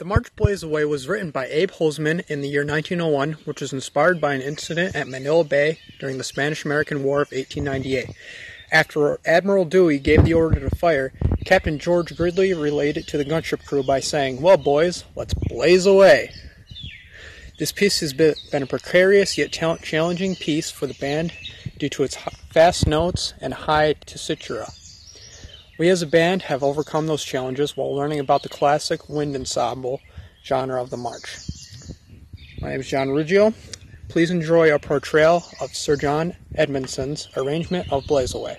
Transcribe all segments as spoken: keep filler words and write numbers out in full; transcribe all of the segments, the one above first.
The March Blaze Away was written by Abe Holzmann in the year nineteen oh one, which was inspired by an incident at Manila Bay during the Spanish-American War of eighteen ninety-eight. After Admiral Dewey gave the order to fire, Captain George Gridley relayed it to the gunship crew by saying, "Well, boys, let's blaze away." This piece has been a precarious yet challenging piece for the band due to its fast notes and high tessitura. We as a band have overcome those challenges while learning about the classic wind ensemble genre of the march. My name is John Ruggio. Please enjoy our portrayal of Sir John Edmondson's arrangement of Blaze Away.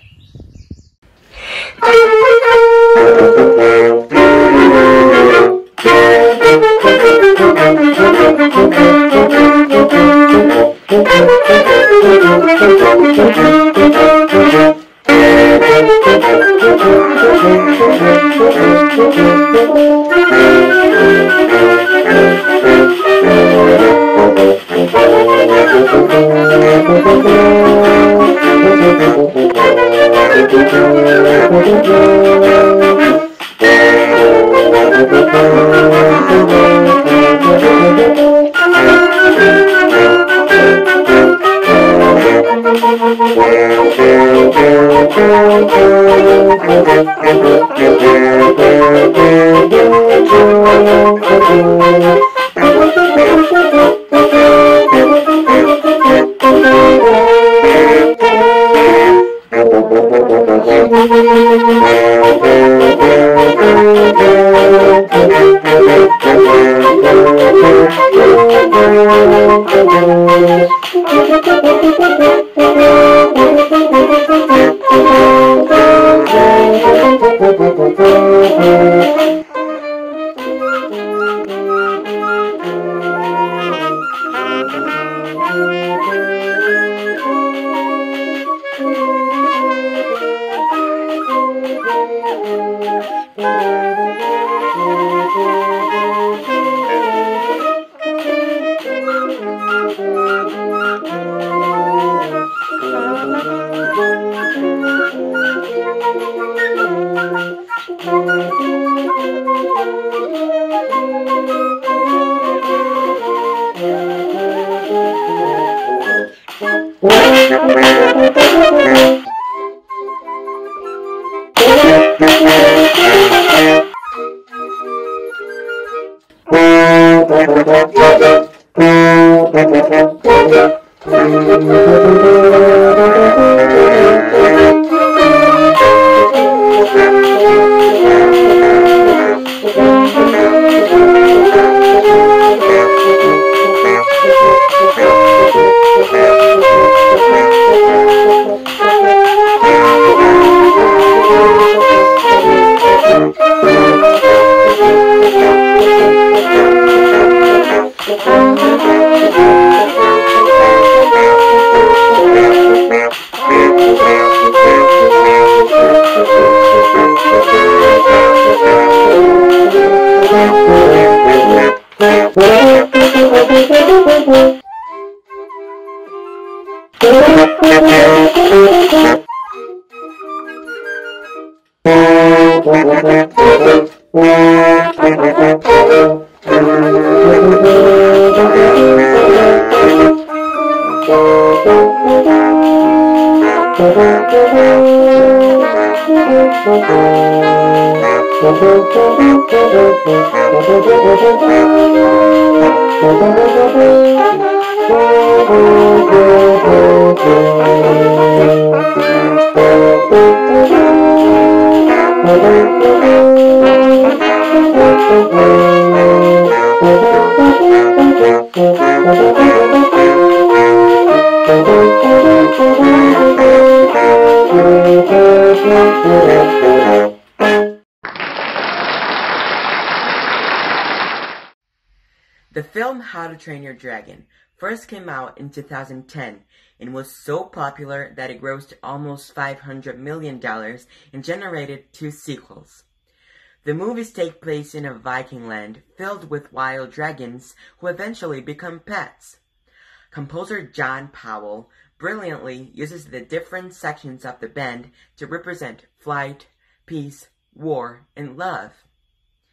The film How to Train Your Dragon first came out in two thousand ten and was so popular that it grossed almost five hundred million dollars and generated two sequels. The movies take place in a Viking land filled with wild dragons who eventually become pets. Composer John Powell brilliantly uses the different sections of the band to represent flight, peace, war, and love.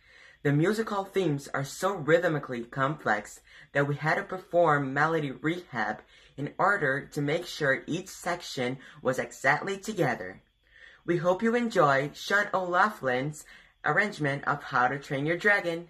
The musical themes are so rhythmically complex that we had to perform melody rehab in order to make sure each section was exactly together. We hope you enjoy Sean O'Loughlin's arrangement of How to Train Your Dragon.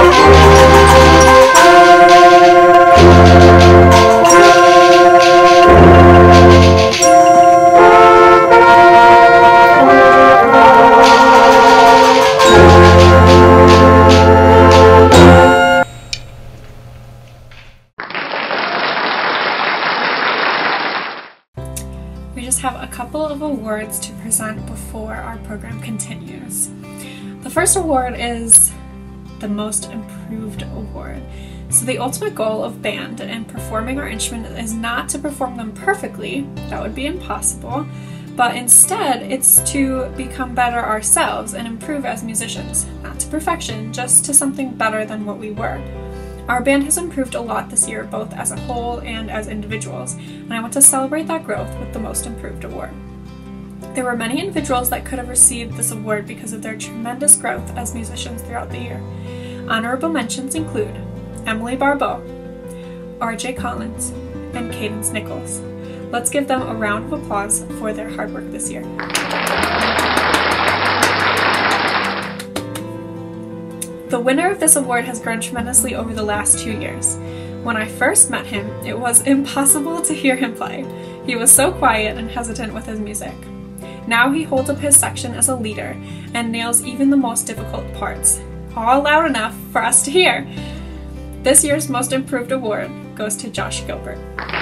We just have a couple of awards to present before our program continues. The first award is the Most Improved Award. So the ultimate goal of band and performing our instrument is not to perform them perfectly, that would be impossible, but instead it's to become better ourselves and improve as musicians, not to perfection, just to something better than what we were. Our band has improved a lot this year, both as a whole and as individuals, and I want to celebrate that growth with the Most Improved Award. There were many individuals that could have received this award because of their tremendous growth as musicians throughout the year. Honorable mentions include Emily Barbeau, R J Collins, and Cadence Nichols. Let's give them a round of applause for their hard work this year. The winner of this award has grown tremendously over the last two years. When I first met him, it was impossible to hear him play. He was so quiet and hesitant with his music. Now he holds up his section as a leader and nails even the most difficult parts, all loud enough for us to hear. This year's Most Improved Award goes to Josh Gilbert.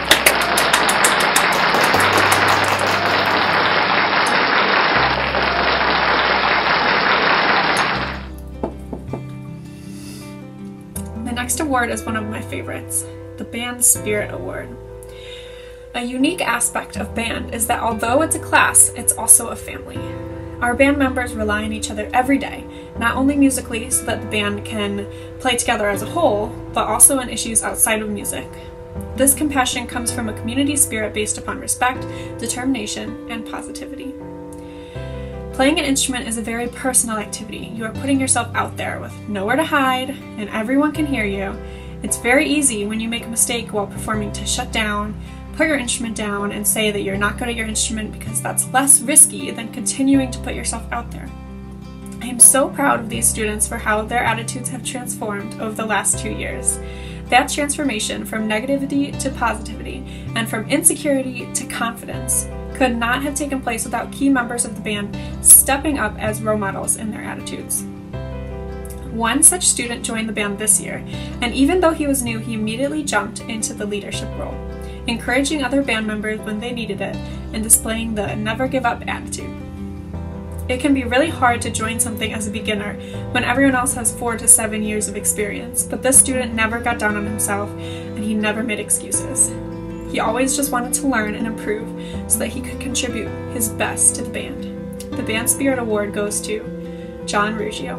The next award is one of my favorites, the Band Spirit Award. A unique aspect of band is that although it's a class, it's also a family. Our band members rely on each other every day, not only musically so that the band can play together as a whole, but also in issues outside of music. This compassion comes from a community spirit based upon respect, determination, and positivity. Playing an instrument is a very personal activity. You are putting yourself out there with nowhere to hide, and everyone can hear you. It's very easy when you make a mistake while performing to shut down, put your instrument down, and say that you're not good at your instrument because that's less risky than continuing to put yourself out there. I am so proud of these students for how their attitudes have transformed over the last two years. That transformation from negativity to positivity and from insecurity to confidence could not have taken place without key members of the band stepping up as role models in their attitudes. One such student joined the band this year, and even though he was new, he immediately jumped into the leadership role, encouraging other band members when they needed it and displaying the never give up attitude. It can be really hard to join something as a beginner when everyone else has four to seven years of experience, but this student never got down on himself and he never made excuses. He always just wanted to learn and improve so that he could contribute his best to the band. The Band Spirit Award goes to John Ruggiero.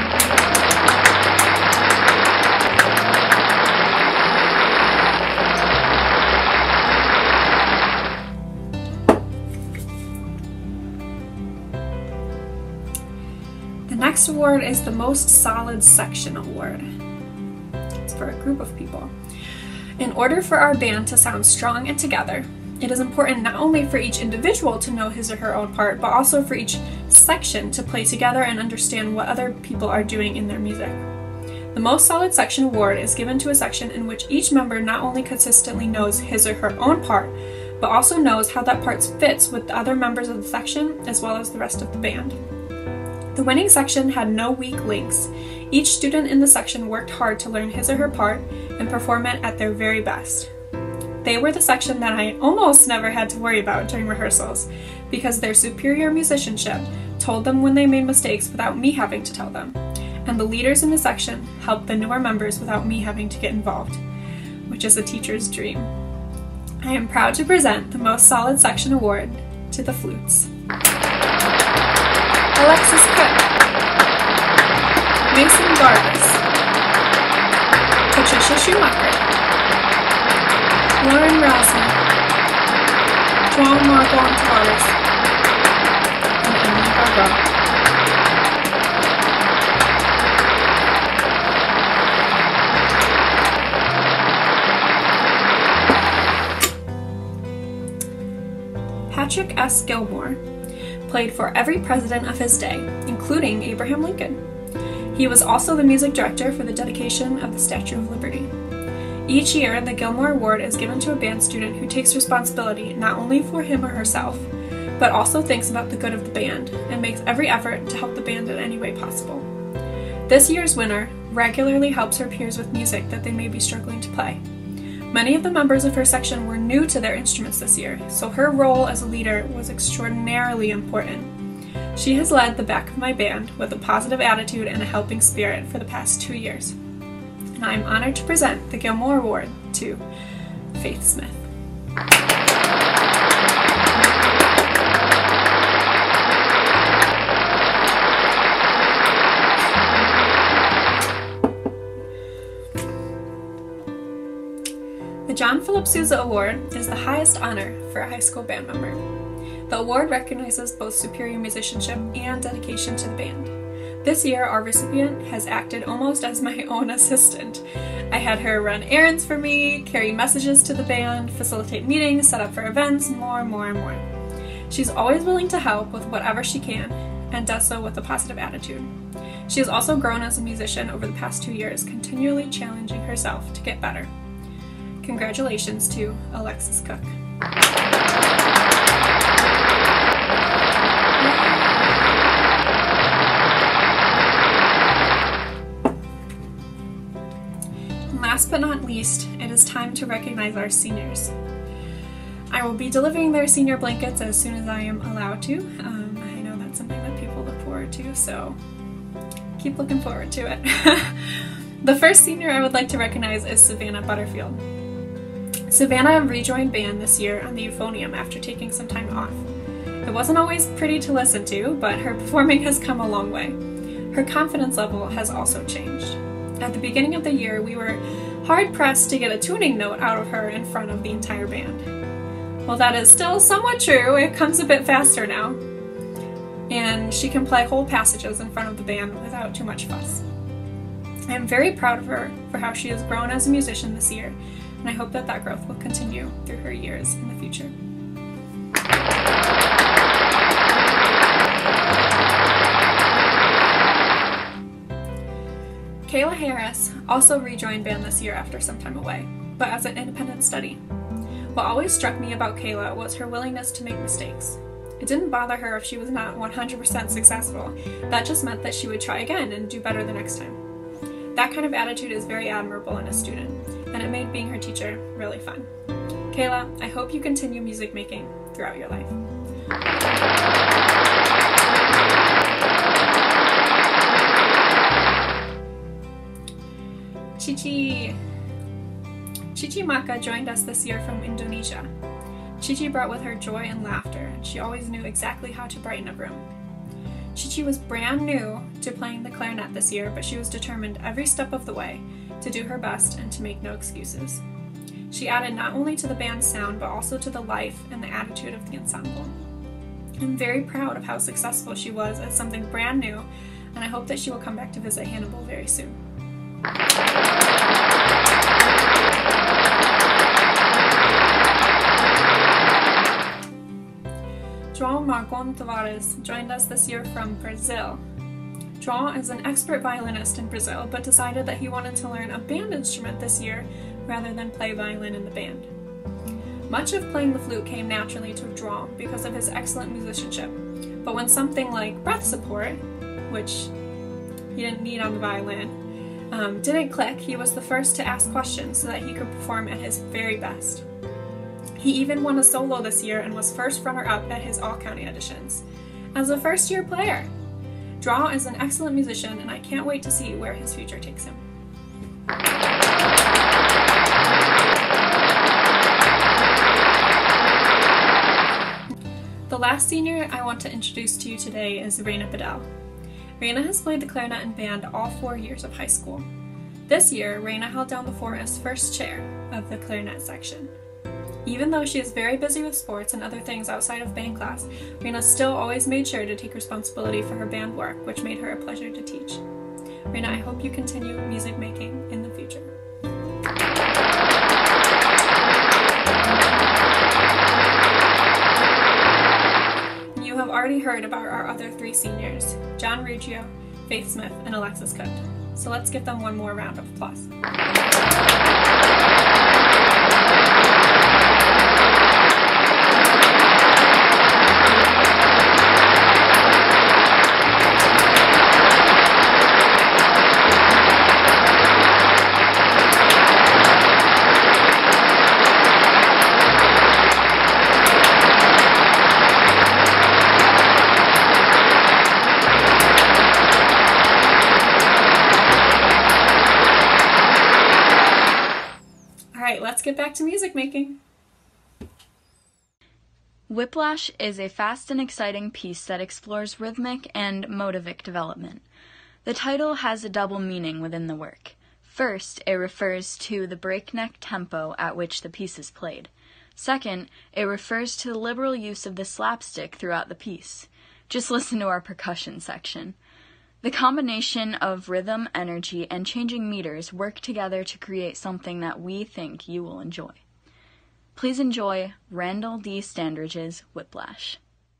The next award is the Most Solid Section Award. It's for a group of people. In order for our band to sound strong and together, it is important not only for each individual to know his or her own part, but also for each section to play together and understand what other people are doing in their music. The Most Solid Section Award is given to a section in which each member not only consistently knows his or her own part, but also knows how that part fits with the other members of the section as well as the rest of the band. The winning section had no weak links. Each student in the section worked hard to learn his or her part and perform it at their very best. They were the section that I almost never had to worry about during rehearsals because their superior musicianship told them when they made mistakes without me having to tell them, and the leaders in the section helped the newer members without me having to get involved, which is a teacher's dream. I am proud to present the Most Solid Section Award to the flutes. Alexis Cook, Mason Garbus, Patricia Schumacher, Lauren Rosner, Joan Margot Tavares, and Emily Barbeau. Patrick S. Gilmore played for every president of his day, including Abraham Lincoln. He was also the music director for the dedication of the Statue of Liberty. Each year, the Gilmore Award is given to a band student who takes responsibility not only for him or herself, but also thinks about the good of the band and makes every effort to help the band in any way possible. This year's winner regularly helps her peers with music that they may be struggling to play. Many of the members of her section were new to their instruments this year, so her role as a leader was extraordinarily important. She has led the back of my band with a positive attitude and a helping spirit for the past two years. And I am honored to present the Gilmore Award to Faith Smith. The John Philip Sousa Award is the highest honor for a high school band member. The award recognizes both superior musicianship and dedication to the band. This year, our recipient has acted almost as my own assistant. I had her run errands for me, carry messages to the band, facilitate meetings, set up for events, more and more and more. She's always willing to help with whatever she can, and does so with a positive attitude. She has also grown as a musician over the past two years, continually challenging herself to get better. Congratulations to Alexis Cook. Last but not least, it is time to recognize our seniors. I will be delivering their senior blankets as soon as I am allowed to. Um, I know that's something that people look forward to, so keep looking forward to it. The first senior I would like to recognize is Savannah Butterfield. Savannah rejoined band this year on the euphonium after taking some time off. It wasn't always pretty to listen to, but her performing has come a long way. Her confidence level has also changed. At the beginning of the year, we were hard-pressed to get a tuning note out of her in front of the entire band. While that is still somewhat true, it comes a bit faster now, and she can play whole passages in front of the band without too much fuss. I am very proud of her for how she has grown as a musician this year, and I hope that that growth will continue through her years in the future. Kayla Harris also rejoined band this year after some time away, but as an independent study. What always struck me about Kayla was her willingness to make mistakes. It didn't bother her if she was not one hundred percent successful. That just meant that she would try again and do better the next time. That kind of attitude is very admirable in a student, and it made being her teacher really fun. Kayla, I hope you continue music making throughout your life. Cici. Cici Maka joined us this year from Indonesia. Cici brought with her joy and laughter, and she always knew exactly how to brighten a room. Cici was brand new to playing the clarinet this year, but she was determined every step of the way to do her best and to make no excuses. She added not only to the band's sound, but also to the life and the attitude of the ensemble. I'm very proud of how successful she was as something brand new, and I hope that she will come back to visit Hannibal very soon. João Margon Tavares joined us this year from Brazil. João is an expert violinist in Brazil, but decided that he wanted to learn a band instrument this year rather than play violin in the band. Much of playing the flute came naturally to João because of his excellent musicianship, but when something like breath support, which he didn't need on the violin, um, didn't click, he was the first to ask questions so that he could perform at his very best. He even won a solo this year and was first runner-up at his all-county auditions. As a first-year player, João is an excellent musician, and I can't wait to see where his future takes him. The last senior I want to introduce to you today is Raina Bedell. Raina has played the clarinet in band all four years of high school. This year, Raina held down the fort as first chair of the clarinet section. Even though she is very busy with sports and other things outside of band class, Raina still always made sure to take responsibility for her band work, which made her a pleasure to teach. Raina, I hope you continue music making in the future. You have already heard about our other three seniors, John Ruggiero, Faith Smith, and Alexis Cook. So let's give them one more round of applause. Alright, let's get back to music making. Whiplash is a fast and exciting piece that explores rhythmic and motivic development. The title has a double meaning within the work. First, it refers to the breakneck tempo at which the piece is played. Second, it refers to the liberal use of the slapstick throughout the piece. Just listen to our percussion section. The combination of rhythm, energy, and changing meters work together to create something that we think you will enjoy. Please enjoy Randall D. Standridge's Whiplash.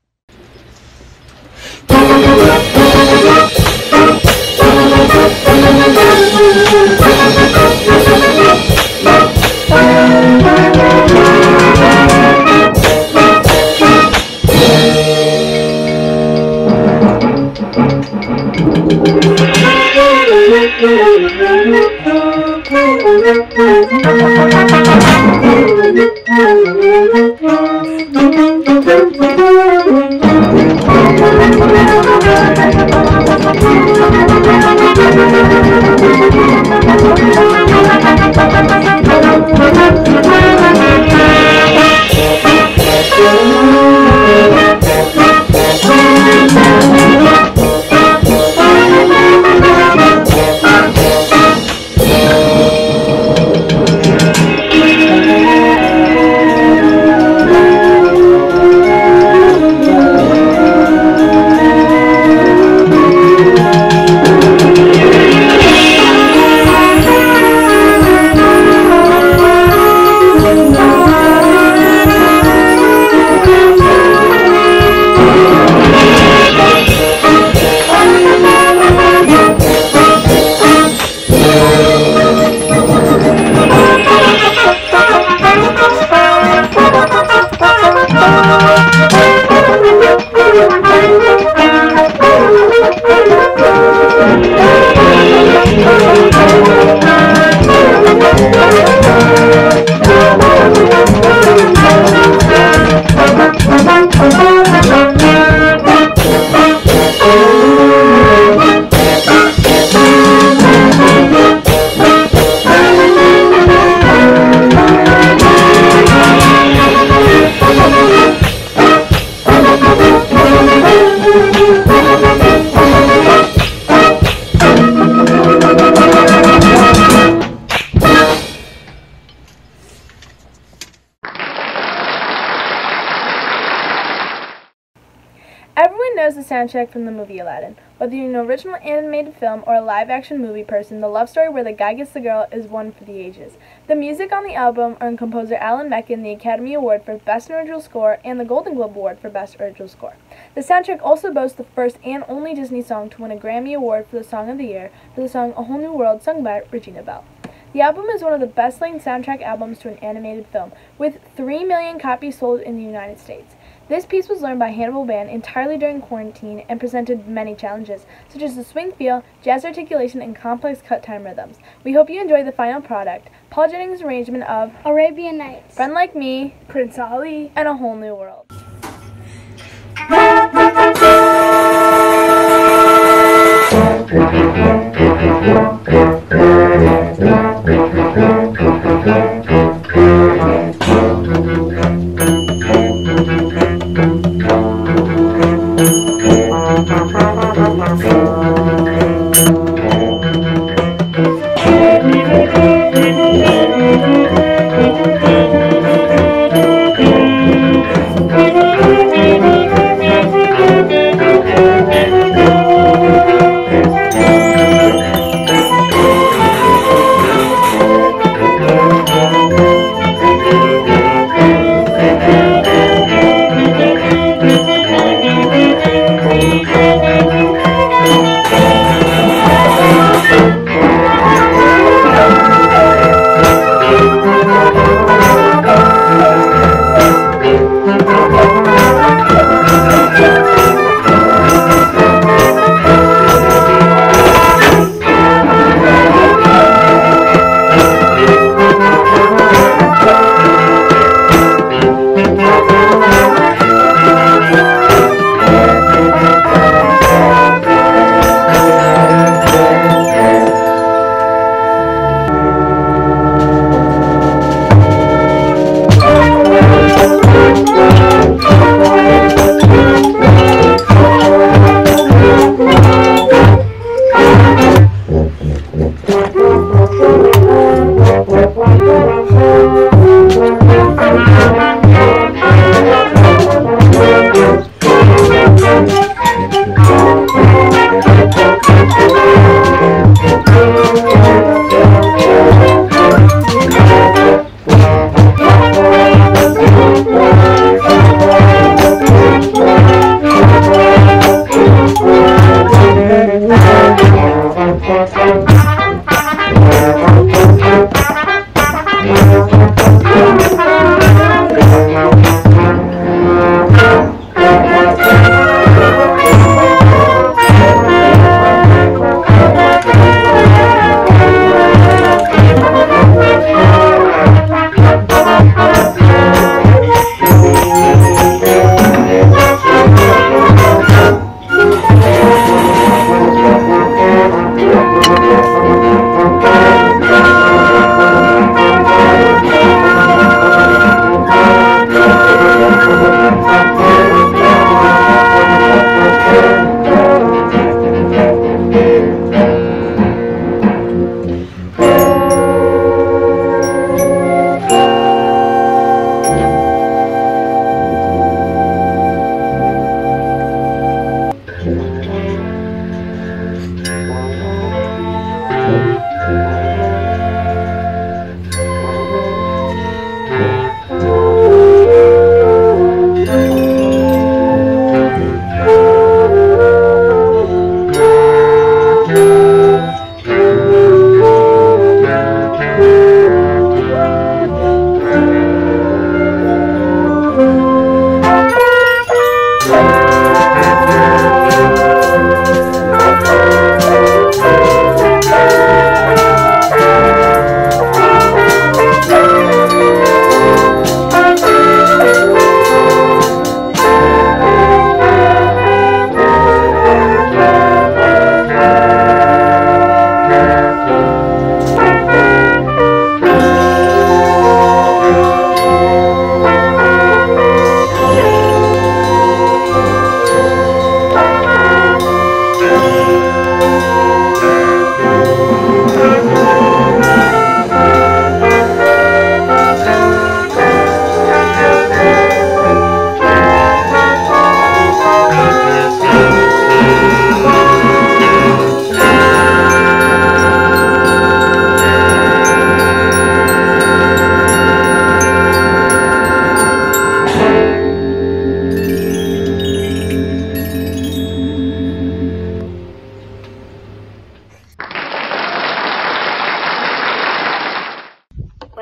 Everyone knows the soundtrack from the movie Aladdin. Whether you're an original animated film or a live-action movie person, the love story where the guy gets the girl is one for the ages. The music on the album earned composer Alan Menken the Academy Award for Best Original Score and the Golden Globe Award for Best Original Score. The soundtrack also boasts the first and only Disney song to win a Grammy Award for the Song of the Year for the song A Whole New World sung by Regina Belle. The album is one of the best-selling soundtrack albums to an animated film, with three million copies sold in the United States. This piece was learned by Hannibal Band entirely during quarantine and presented many challenges, such as the swing feel, jazz articulation, and complex cut time rhythms. We hope you enjoy the final product, Paul Jennings' arrangement of Arabian Nights, Friend Like Me, Prince Ali, and A Whole New World.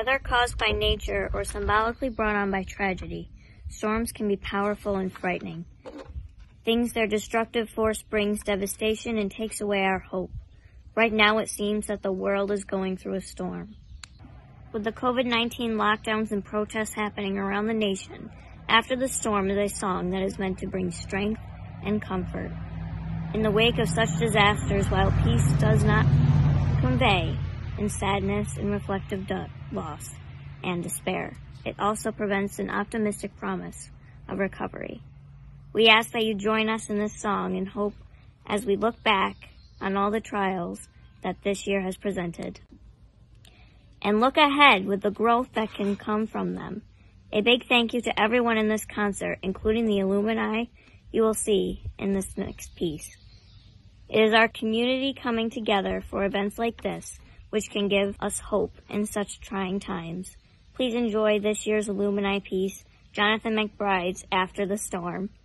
Whether caused by nature or symbolically brought on by tragedy, storms can be powerful and frightening. Things their destructive force brings devastation and takes away our hope. Right now it seems that the world is going through a storm. With the covid nineteen lockdowns and protests happening around the nation, After the Storm is a song that is meant to bring strength and comfort. In the wake of such disasters, while peace does not convey in sadness and reflective du- loss and despair, it also presents an optimistic promise of recovery. We ask that you join us in this song and hope as we look back on all the trials that this year has presented, and look ahead with the growth that can come from them. A big thank you to everyone in this concert, including the alumni you will see in this next piece. It is our community coming together for events like this, which can give us hope in such trying times. Please enjoy this year's alumni piece, Jonathan McBride's After the Storm.